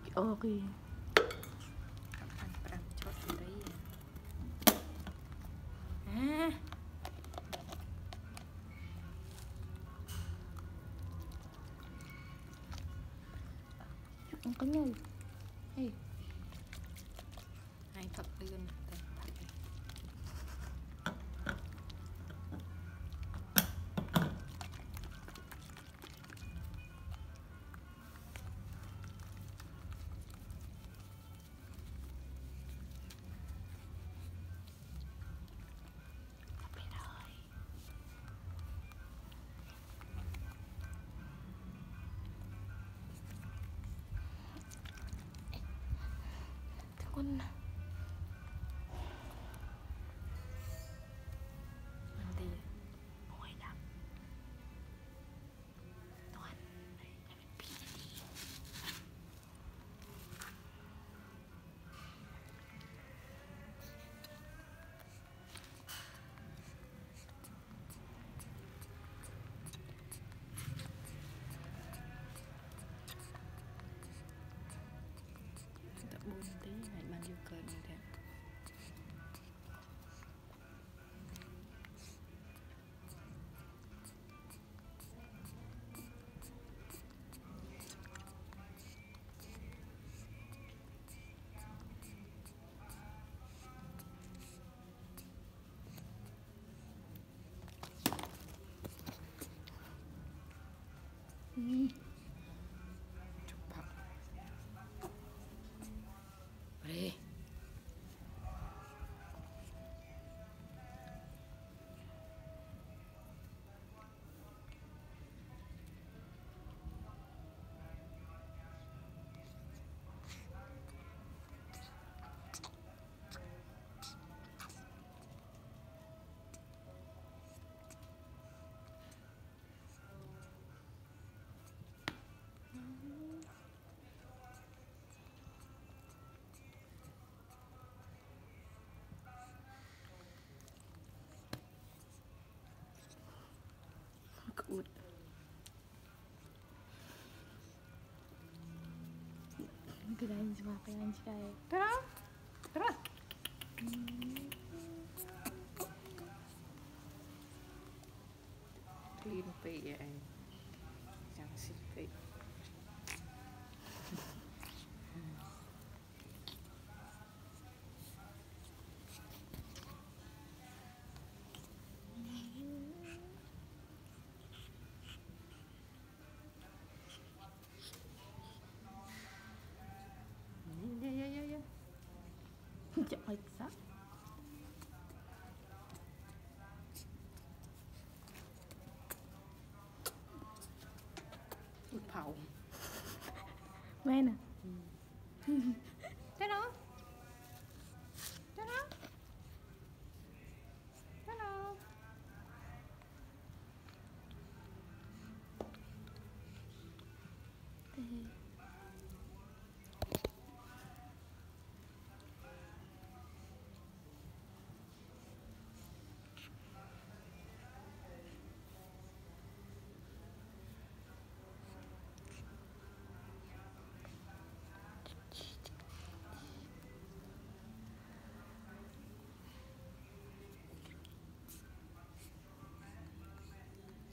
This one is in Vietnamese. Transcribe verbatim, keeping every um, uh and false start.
Ok. Ăn pram chót đấy. À. Không có nhây. Hey. Hai thật lươn. Con Ăn đi. mồi lắm. Toàn này bị đi. Đã buồn tí lại mang vô cơn như thế. Ừ. Chụp bọc. Đi. Cụt. Kirain cuma kirain kayak. Tara. Tara. Tin bị vậy. Chẳng xịt bị. Yeah, yeah, yeah, yeah. Chẳng like that. Phẩu. Quen à? Thế đó. Thế đó. Thế đó. Ừ.